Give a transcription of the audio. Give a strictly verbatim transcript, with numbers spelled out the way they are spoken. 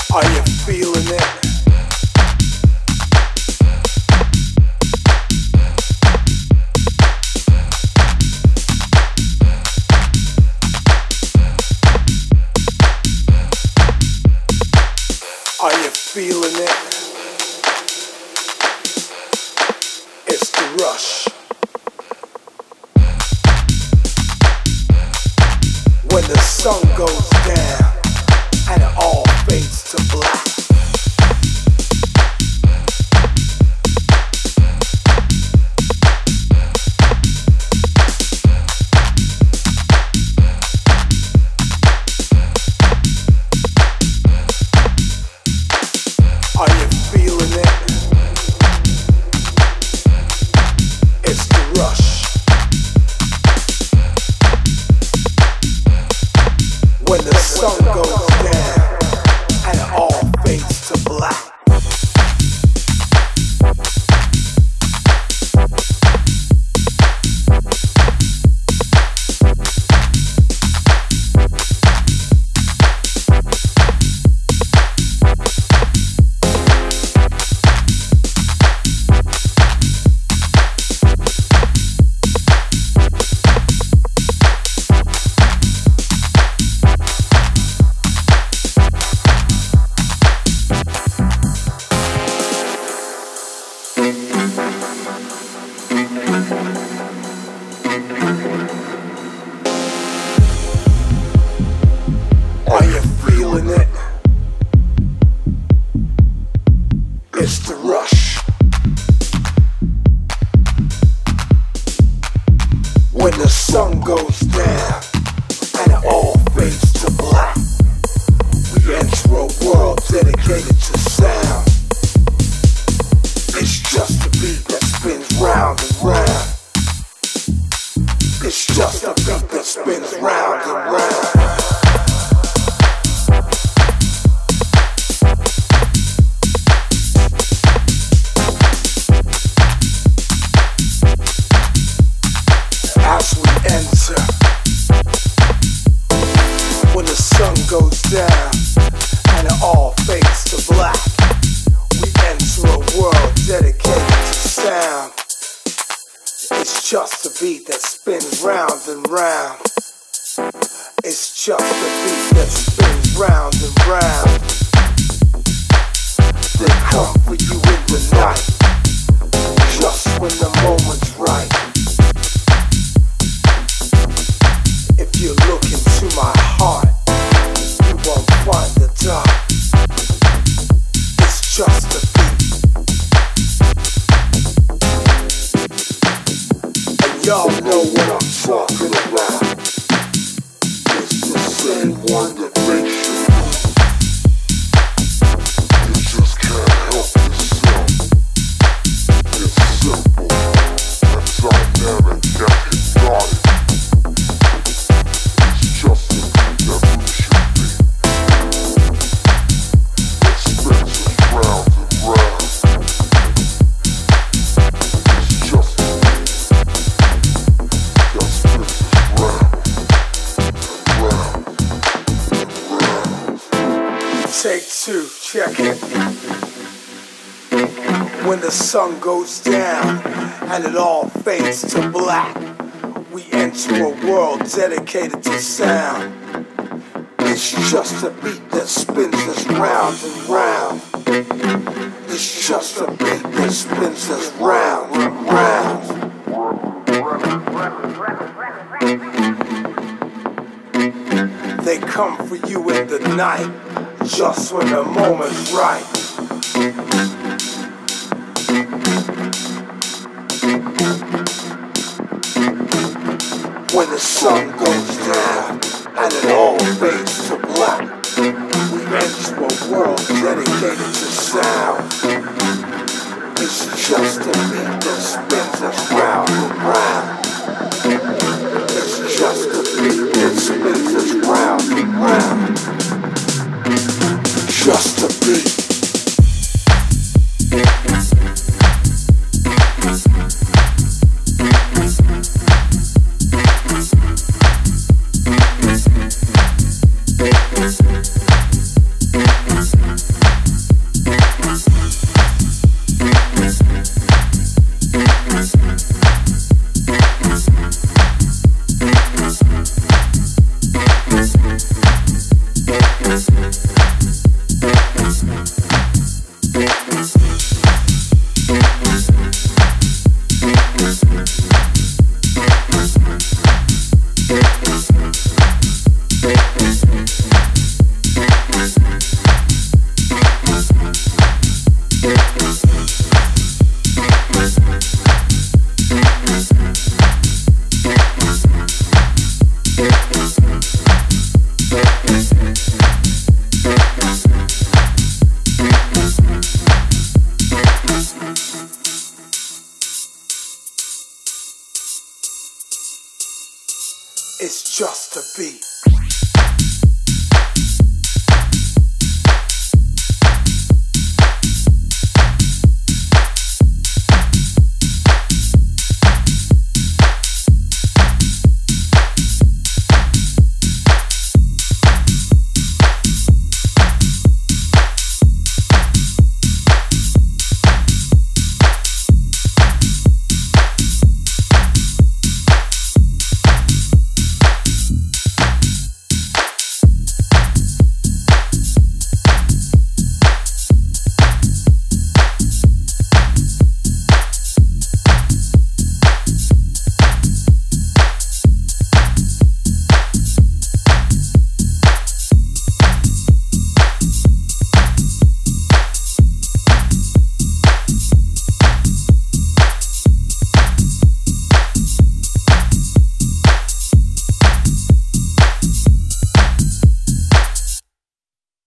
Are you feeling it? Are you feeling it? It's the rush. When the sun goes down and it all fades to black. Are you feeling it? It's the rush. When the sun goes down and it all fades to black. Are you feeling it? It's the rush. When the sun goes down and it all fades to black, we enter a world dedicated to sound. It's just a beat that spins round and round. It's just a beat that spins round and round. As we enter, when the sun goes down and it all fades to black, we enter a world dedicated to sound. It's just a beat that spins round and round. It's just a beat that spins round and round. They come for you in the night, just when the moment's right. If you look into my heart, you won't find the dark. It's just a beat. And y'all know what I'm talking about. It's the same one that makes you weak. You just can't help yourself. It's simple. That's dynamic, that hypnotic. Just a beat that moves your feet. That spins us round and round. It's just a beat that spins us round and round and round. Take two, check it. When the sun goes down and it all fades to black, we enter a world dedicated to sound. It's just a beat that spins us round and round. It's just a beat that spins us round and round. They come for you in the night, just when the moment's right. When the sun goes down and it all fades to black, we enter a world dedicated to sound. It's just a beat that spins us round and round. It's just a beat that spins us round and round.